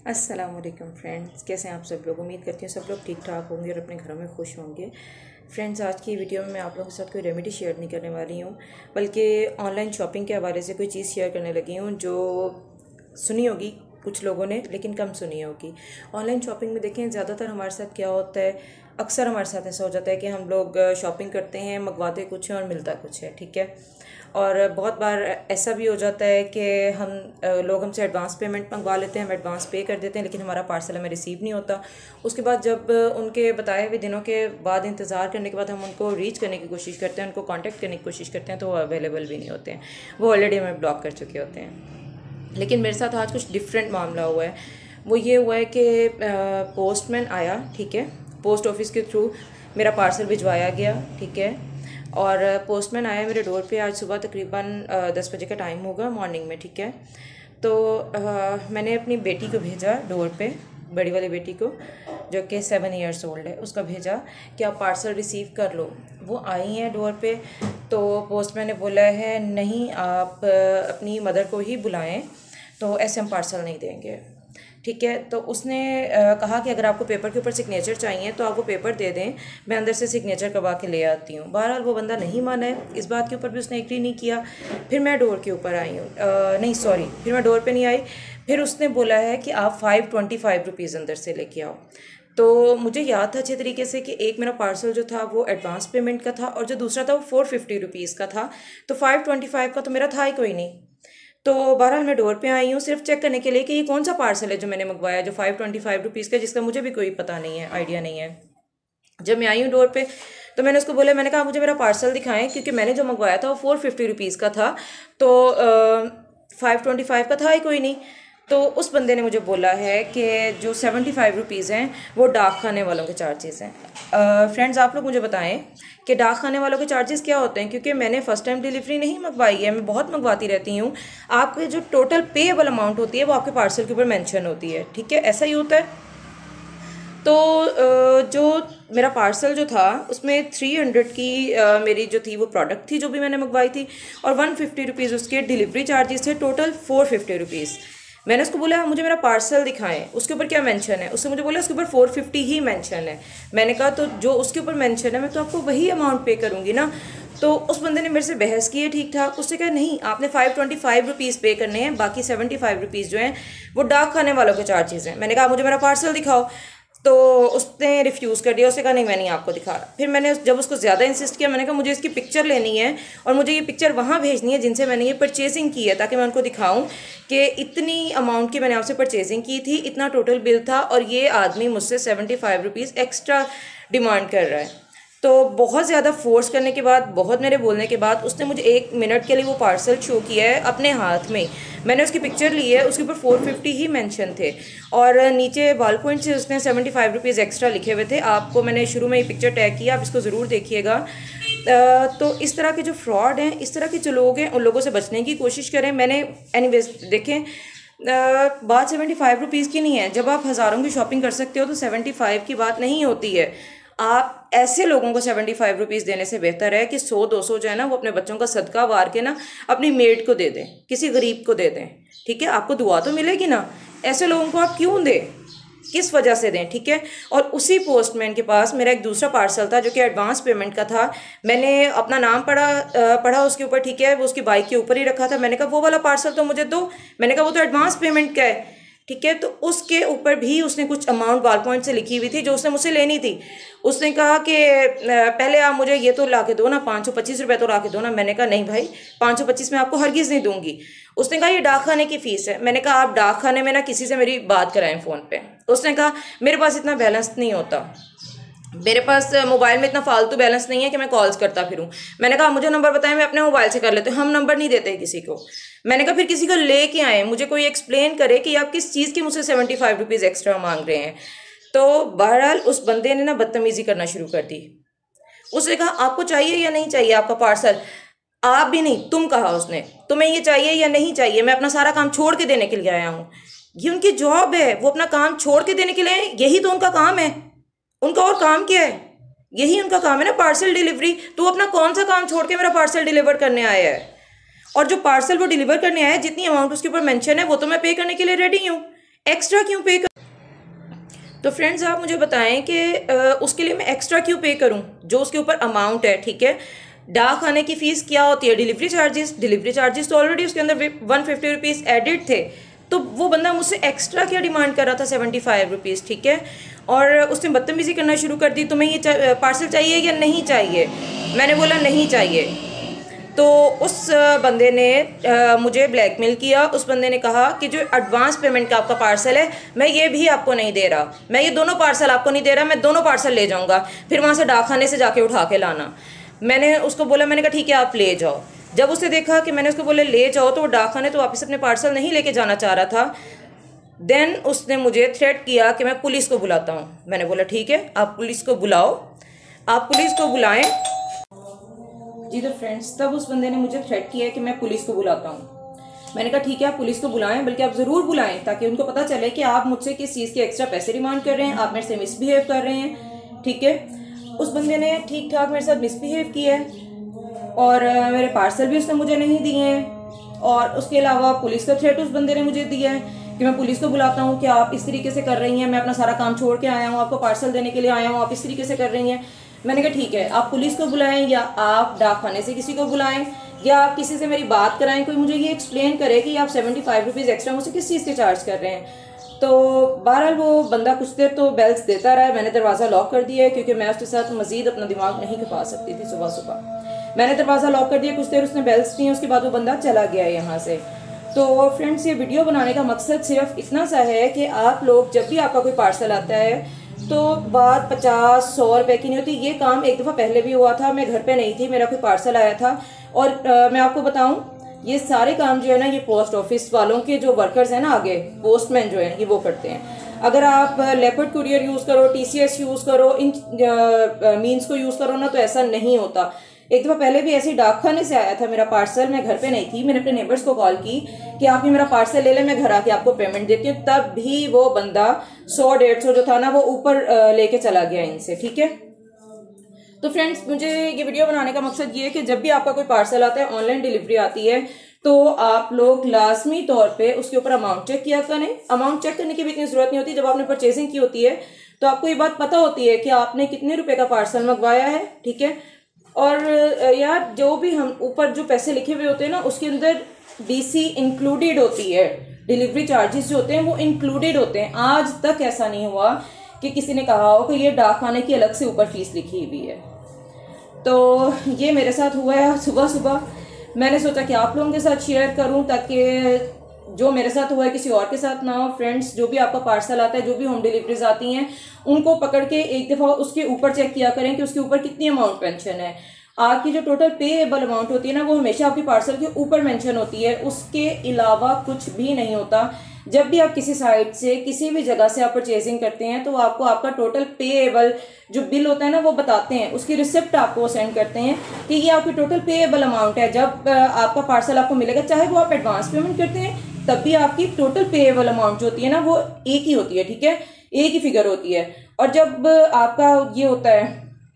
अस्सलाम वालेकुम फ्रेंड्स, कैसे हैं आप सब लोग। उम्मीद करती हूँ सब लोग ठीक ठाक होंगे और अपने घरों में खुश होंगे। फ्रेंड्स, आज की वीडियो में मैं आप लोगों के साथ कोई रेमेडी शेयर नहीं करने वाली हूँ, बल्कि ऑनलाइन शॉपिंग के हवाले से कोई चीज़ शेयर करने लगी हूँ जो सुनी होगी कुछ लोगों ने, लेकिन कम सुनी होगी। ऑनलाइन शॉपिंग में देखें, ज़्यादातर हमारे साथ क्या होता है, अक्सर हमारे साथ ऐसा हो जाता है कि हम लोग शॉपिंग करते हैं, मंगवाते कुछ हैं और मिलता कुछ है, ठीक है। और बहुत बार ऐसा भी हो जाता है कि हम लोग हमसे एडवांस पेमेंट मंगवा लेते हैं, हम एडवांस पे कर देते हैं, लेकिन हमारा पार्सल हमें रिसीव नहीं होता। उसके बाद जब उनके बताए हुए दिनों के बाद इंतज़ार करने के बाद हम उनको रीच करने की कोशिश करते हैं, उनको कांटेक्ट करने की कोशिश करते हैं, तो वो अवेलेबल भी नहीं होते हैं, वो ऑलरेडी हमें ब्लॉक कर चुके होते हैं। लेकिन मेरे साथ आज कुछ डिफरेंट मामला हुआ है। वो ये हुआ है कि पोस्टमैन आया, ठीक है, पोस्ट ऑफिस के थ्रू मेरा पार्सल भिजवाया गया, ठीक है। और पोस्टमैन आया मेरे डोर पे आज सुबह तकरीबन 10 बजे का टाइम होगा मॉर्निंग में, ठीक है। तो मैंने अपनी बेटी को भेजा डोर पे, बड़ी वाली बेटी को जो कि 7 ईयर्स ओल्ड है, उसका भेजा कि आप पार्सल रिसीव कर लो। वो आई हैं डोर पे, तो पोस्टमैन ने बोला है नहीं, आप अपनी मदर को ही बुलाएं, तो ऐसे हम पार्सल नहीं देंगे, ठीक है। तो उसने कहा कि अगर आपको पेपर के ऊपर सिग्नेचर चाहिए तो आप वो पेपर दे दें, मैं अंदर से सिग्नेचर करवा के ले आती हूँ। बहरहाल वो बंदा नहीं माना है, इस बात के ऊपर भी उसने एग्री नहीं किया। फिर मैं डोर के ऊपर आई हूँ, नहीं सॉरी, फिर मैं डोर पे नहीं आई। फिर उसने बोला है कि आप 525 रुपीज़ अंदर से लेके आओ। तो मुझे याद था अच्छे तरीके से कि एक मेरा पार्सल जो था वो एडवांस पेमेंट का था और जो दूसरा था वो 450 रुपीज़ का था, तो 525 का तो मेरा था ही कोई नहीं। तो बहरहाल मैं डोर पे आई हूँ सिर्फ चेक करने के लिए कि ये कौन सा पार्सल है जो मैंने मंगवाया, जो 525 रुपीज़ का, जिसका मुझे भी कोई पता नहीं है, आइडिया नहीं है। जब मैं आई हूँ डोर पे तो मैंने उसको बोला, मैंने कहा मुझे मेरा पार्सल दिखाएं, क्योंकि मैंने जो मंगवाया था वो 450 रुपीज़ का था, तो 525 का था ही कोई नहीं। तो उस बंदे ने मुझे बोला है कि जो 75 रुपीज़ हैं वो डाक खाने वालों के चार्जेस हैं। फ्रेंड्स, आप लोग मुझे बताएं कि डाक खाने वालों के चार्जेस क्या होते हैं, क्योंकि मैंने फ़र्स्ट टाइम डिलीवरी नहीं मंगवाई है, मैं बहुत मंगवाती रहती हूँ। आपके जो टोटल पेएबल अमाउंट होती है वो आपके पार्सल के ऊपर मेंशन होती है, ठीक है, ऐसा ही होता है। तो जो मेरा पार्सल जो था उसमें 300 की मेरी जो थी वो प्रोडक्ट थी जो भी मैंने मंगवाई थी, और 150 रुपीज़ उसके डिलीवरी चार्जेस थे, टोटल 450 रुपीज़। मैंने उसको बोला मुझे मेरा पार्सल दिखाएं, उसके ऊपर क्या मेंशन है। उसने मुझे बोला उसके ऊपर 450 ही मेंशन है। मैंने कहा तो जो उसके ऊपर मेंशन है मैं तो आपको वही अमाउंट पे करूँगी ना। तो उस बंदे ने मेरे से बहस की है, ठीक ठाक। उससे कहा नहीं, आपने 525 रुपीज़ पे करने हैं, बाकी 75 रुपीज़ जो हैं वो डाक खाने वालों के चार्जेस हैं। मैंने कहा मुझे मेरा पार्सल दिखाओ, तो उसने रिफ्यूज़ कर दिया। उसने कहा नहीं, मैं नहीं आपको दिखा रहा। फिर मैंने जब उसको ज़्यादा इंसिस्ट किया, मैंने कहा मुझे इसकी पिक्चर लेनी है और मुझे ये पिक्चर वहाँ भेजनी है जिनसे मैंने ये परचेजिंग की है, ताकि मैं उनको दिखाऊं कि इतनी अमाउंट की मैंने आपसे परचेजिंग की थी, इतना टोटल बिल था, और ये आदमी मुझसे 75 रुपीज़ एक्स्ट्रा डिमांड कर रहा है। तो बहुत ज़्यादा फोर्स करने के बाद, बहुत मेरे बोलने के बाद, उसने मुझे 1 मिनट के लिए वो पार्सल शो किया है अपने हाथ में। मैंने उसकी पिक्चर ली है, उसके ऊपर 450 ही मेंशन थे, और नीचे बॉल पॉइंट से उसने 75 रुपीज़ एक्स्ट्रा लिखे हुए थे। आपको मैंने शुरू में ये पिक्चर टैग किया, आप इसको ज़रूर देखिएगा। तो इस तरह के जो फ्रॉड हैं, इस तरह के जो लोग हैं, उन लोगों से बचने की कोशिश करें। मैंने एनीवेज देखें, बात 75 रुपीज़ की नहीं है। जब आप हज़ारों की शॉपिंग कर सकते हो तो 75 की बात नहीं होती है। आप ऐसे लोगों को 75 रुपीज़ देने से बेहतर है कि 100-200 जो है ना वो अपने बच्चों का सदका वार के ना अपनी मेड को दे दें, किसी गरीब को दे दें, ठीक है, आपको दुआ तो मिलेगी ना। ऐसे लोगों को आप क्यों दें, किस वजह से दें, ठीक है। और उसी पोस्टमैन के पास मेरा एक दूसरा पार्सल था जो कि एडवांस पेमेंट का था। मैंने अपना नाम पढ़ा उसके ऊपर, ठीक है, वो उसकी बाइक के ऊपर ही रखा था। मैंने कहा वो वाला पार्सल तो मुझे दो, मैंने कहा वो तो एडवांस पेमेंट का है, ठीक है। तो उसके ऊपर भी उसने कुछ अमाउंट वॉल पॉइंट से लिखी हुई थी जो उसने मुझसे लेनी थी। उसने कहा कि पहले आप मुझे ये तो ला के दो ना, 525 रुपये तो ला के दो ना। मैंने कहा नहीं भाई, 525 में आपको हरगिज़ नहीं दूंगी। उसने कहा ये डाक खाने की फ़ीस है। मैंने कहा आप डाक खाने में ना किसी से मेरी बात कराएं फ़ोन पे। उसने कहा मेरे पास इतना बैलेंस नहीं होता, मेरे पास मोबाइल में इतना फालतू बैलेंस नहीं है कि मैं कॉल्स करता फिरूं। मैंने कहा मुझे नंबर बताएं, मैं अपने मोबाइल से कर लेते हूँ, हम नंबर नहीं देते किसी को। मैंने कहा फिर किसी को लेके आए, मुझे कोई एक्सप्लेन करे कि आप किस चीज़ की मुझसे 75 रुपीज़ एक्स्ट्रा मांग रहे हैं। तो बहरहाल उस बंदे ने ना बदतमीज़ी करना शुरू कर दी। उसने कहा आपको चाहिए या नहीं चाहिए आपका पार्सल। आप भी नहीं, तुम कहा उसने, तुम्हें ये चाहिए या नहीं चाहिए, मैं अपना सारा काम छोड़ के देने के लिए आया हूँ। ये उनकी जॉब है, वो अपना काम छोड़ के देने के लिए, यही तो उनका काम है। उनका और काम क्या है, यही उनका काम है ना, पार्सल डिलीवरी। तो अपना कौन सा काम छोड़ के मेरा पार्सल डिलीवर करने आया है, और जो पार्सल वो डिलीवर करने आया है, जितनी अमाउंट उसके ऊपर मेंशन है वो तो मैं पे करने के लिए रेडी हूँ। एक्स्ट्रा क्यों पे कर? तो फ्रेंड्स आप मुझे बताएं कि उसके लिए मैं एक्स्ट्रा क्यों पे करूं जो उसके ऊपर अमाउंट है, ठीक है। डाक खाने की फ़ीस क्या होती है? डिलीवरी चार्जेस तो ऑलरेडी उसके अंदर 150 रुपीज़ एडिड थे, तो वो बंदा मुझसे एक्स्ट्रा क्या डिमांड कर रहा था? 75 रुपीज़, ठीक है। और उसने बदतमीज़ी करना शुरू कर दी, तुम्हें ये पार्सल चाहिए या नहीं चाहिए? मैंने बोला नहीं चाहिए। तो उस बंदे ने मुझे ब्लैकमेल किया। उस बंदे ने कहा कि जो एडवांस पेमेंट का आपका पार्सल है, मैं ये भी आपको नहीं दे रहा, मैं ये दोनों पार्सल आपको नहीं दे रहा, मैं दोनों पार्सल ले जाऊंगा, फिर वहाँ से डाकखाने से जाके उठा के लाना। मैंने उसको बोला, मैंने कहा ठीक है आप ले जाओ। जब उसने देखा कि मैंने उसको बोला ले जाओ, तो वो डाकखाने तो वापस अपने पार्सल नहीं लेके जाना चाह रहा था। देन उसने मुझे थ्रेट किया कि मैं पुलिस को बुलाता हूँ। मैंने बोला ठीक है आप पुलिस को बुलाओ, आप पुलिस को बुलाएं जी। तो फ्रेंड्स तब उस बंदे ने मुझे थ्रेट किया कि मैं पुलिस को बुलाता हूँ। मैंने कहा ठीक है आप पुलिस को बुलाएं, बल्कि आप ज़रूर बुलाएं, ताकि उनको पता चले कि आप मुझसे किस चीज़ के एक्स्ट्रा पैसे डिमांड कर रहे हैं, आप मेरे से मिसबिहेव कर रहे हैं, ठीक है। उस बंदे ने ठीक ठाक मेरे साथ मिसबिहेव किया है और मेरे पार्सल भी उसने मुझे नहीं दिए हैं, और उसके अलावा पुलिस का थ्रेट उस बंदे ने मुझे दिया है कि मैं पुलिस को बुलाता हूँ कि आप इस तरीके से कर रही हैं, मैं अपना सारा काम छोड़ के आया हूँ, आपको पार्सल देने के लिए आया हूँ, आप इस तरीके से कर रही हैं। मैंने कहा ठीक है आप पुलिस को बुलाएं या आप डाकखाने से किसी को बुलाएं या आप किसी से मेरी बात कराएं, कोई मुझे ये एक्सप्लेन करे कि आप 75 रुपीज़ एक्स्ट्रा मुझसे किस चीज़ के चार्ज कर रहे हैं। तो बहरहाल वो बंदा कुछ देर तो बेल्स देता रहा है। मैंने दरवाज़ा लॉक कर दिया है क्योंकि मैं उसके साथ मजीद अपना दिमाग नहीं खपा सकती थी। सुबह सुबह मैंने दरवाज़ा लॉक कर दिया, कुछ देर उसने बेल्स दी, उसके बाद वो बंदा चला गया यहाँ से। तो फ्रेंड्स ये वीडियो बनाने का मकसद सिर्फ इतना सा है कि आप लोग जब भी आपका कोई पार्सल आता है तो बात 50-100 रुपए की नहीं होती। ये काम एक दफ़ा पहले भी हुआ था, मैं घर पे नहीं थी, मेरा कोई पार्सल आया था और मैं आपको बताऊं ये सारे काम जो है ना ये पोस्ट ऑफिस वालों के जो वर्कर्स हैं ना, आगे पोस्टमैन जो है ये वो करते हैं। अगर आप लेपर्ड कुरियर यूज़ करो, TCS यूज़ करो, इन मीन्स को यूज़ करो ना तो ऐसा नहीं होता। एक दफ़ा पहले भी ऐसे ही डाकखाने से आया था मेरा पार्सल, मैं घर पे नहीं थी, मैंने अपने नेबर्स को कॉल की कि आप ही मेरा पार्सल ले लें, मैं घर आके आपको पेमेंट देती हूँ। तब भी वो बंदा 100-150 जो था ना वो ऊपर लेके चला गया इनसे, ठीक है। तो फ्रेंड्स मुझे ये वीडियो बनाने का मकसद ये है कि जब भी आपका कोई पार्सल आता है, ऑनलाइन डिलीवरी आती है, तो आप लोग लाजमी तौर पे उसके ऊपर अमाउंट चेक किया करें। अमाउंट चेक करने की भी इतनी जरूरत नहीं होती। जब आपने परचेजिंग की होती है तो आपको ये बात पता होती है कि आपने कितने रुपए का पार्सल मंगवाया है, ठीक है। और यार जो भी हम ऊपर जो पैसे लिखे हुए होते हैं ना उसके अंदर DC इंक्लूडेड होती है, डिलीवरी चार्जेस जो होते हैं वो इंक्लूडेड होते हैं। आज तक ऐसा नहीं हुआ कि किसी ने कहा हो कि ये डाकखाने की अलग से ऊपर फीस लिखी हुई है। तो ये मेरे साथ हुआ है सुबह सुबह। मैंने सोचा कि आप लोगों के साथ शेयर करूं ताकि जो मेरे साथ हुआ है किसी और के साथ ना हो। फ्रेंड्स जो भी आपका पार्सल आता है, जो भी होम डिलीवरीज आती हैं, उनको पकड़ के एक दफ़ा उसके ऊपर चेक किया करें कि उसके ऊपर कितनी अमाउंट मेंशन है। आपकी जो टोटल पेएबल अमाउंट होती है ना वो हमेशा आपके पार्सल के ऊपर मेंशन होती है, उसके अलावा कुछ भी नहीं होता। जब भी आप किसी साइट से किसी भी जगह से आप परचेजिंग करते हैं तो आपको आपका टोटल पेएबल जो बिल होता है ना वो बताते हैं, उसकी रिसिप्ट आपको सेंड करते हैं कि ये आपकी टोटल पेएबल अमाउंट है। जब आपका पार्सल आपको मिलेगा, चाहे वो आप एडवांस पेमेंट करते हैं तब भी आपकी टोटल पेएबल अमाउंट जो होती है ना वो एक ही होती है, ठीक है, एक ही फिगर होती है। और जब आपका ये होता है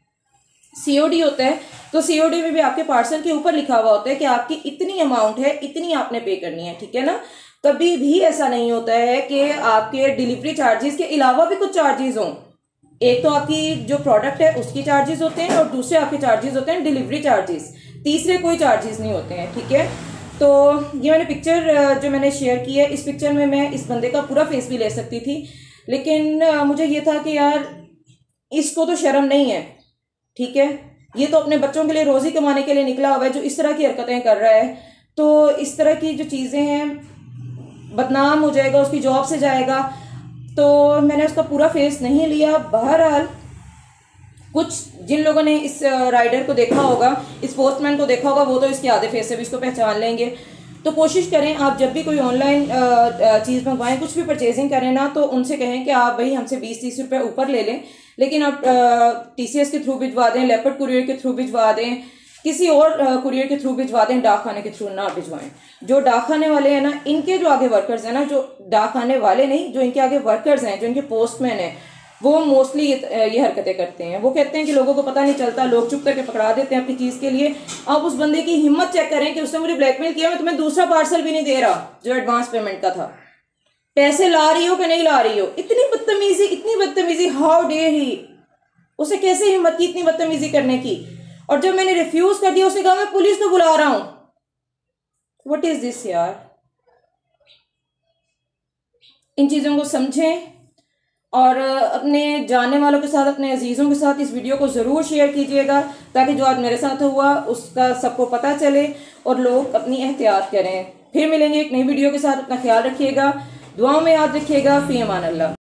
COD होता है तो COD में भी आपके पार्सल के ऊपर लिखा हुआ होता है कि आपकी इतनी अमाउंट है, इतनी आपने पे करनी है, ठीक है ना। कभी भी ऐसा नहीं होता है कि आपके डिलीवरी चार्जेस के अलावा भी कुछ चार्जेस हों। एक तो आपकी जो प्रोडक्ट है उसकी चार्जेस होते हैं और दूसरे आपके चार्जेस होते हैं डिलीवरी चार्जेस, तीसरे कोई चार्जेस नहीं होते हैं, ठीक है। तो ये मैंने पिक्चर जो मैंने शेयर की है, इस पिक्चर में मैं इस बंदे का पूरा फेस भी ले सकती थी, लेकिन मुझे ये था कि यार इसको तो शर्म नहीं है, ठीक है। ये तो अपने बच्चों के लिए रोजी कमाने के लिए निकला हुआ है, जो इस तरह की हरकतें कर रहा है तो इस तरह की जो चीज़ें हैं बदनाम हो जाएगा, उसकी जॉब से जाएगा। तो मैंने उसका पूरा फेस नहीं लिया। बहरहाल कुछ जिन लोगों ने इस राइडर को देखा होगा, इस पोस्टमैन को देखा होगा, वो तो इसके आधे फेस से भी इसको पहचान लेंगे। तो कोशिश करें आप जब भी कोई ऑनलाइन चीज़ मंगवाएं, कुछ भी परचेजिंग करें ना, तो उनसे कहें कि आप भाई हमसे 20-30 रुपये ऊपर ले लें, लेकिन आप TCS के थ्रू भिजवा दें, लेपर्ड कुरियर के थ्रू भिजवा दें, किसी और कुरियर के थ्रू भिजवा दें, डाकखाने के थ्रू ना भिजवाएं। जो डाकखाने वाले हैं ना, इनके जो आगे वर्कर्स हैं ना, जो डाकखाने वाले नहीं, जो इनके आगे वर्कर्स हैं, जो इनके पोस्टमैन हैं, वो मोस्टली ये हरकतें करते हैं। वो कहते हैं कि लोगों को पता नहीं चलता, लोग चुप करके पकड़ा देते हैं अपनी चीज़ के लिए। आप उस बंदे की हिम्मत चेक करें कि उसने मुझे ब्लैकमेल किया, मैं तुम्हें दूसरा पार्सल भी नहीं दे रहा जो एडवांस पेमेंट का था। पैसे ला रही हो कि नहीं ला रही हो? इतनी बदतमीजी, हाउ डेयर ही, उसे कैसे हिम्मत की इतनी बदतमीजी करने की। और जब मैंने रिफ्यूज कर दिया, उसने कहा मैं पुलिस को बुला रहा हूं। व्हाट इज दिस यार। इन चीजों को समझें और अपने जानने वालों के साथ, अपने अजीजों के साथ इस वीडियो को जरूर शेयर कीजिएगा, ताकि जो आज मेरे साथ हुआ उसका सबको पता चले और लोग अपनी एहतियात करें। फिर मिलेंगे एक नई वीडियो के साथ। अपना ख्याल रखिएगा, दुआओं में याद रखिएगा। फी अमान अल्लाह।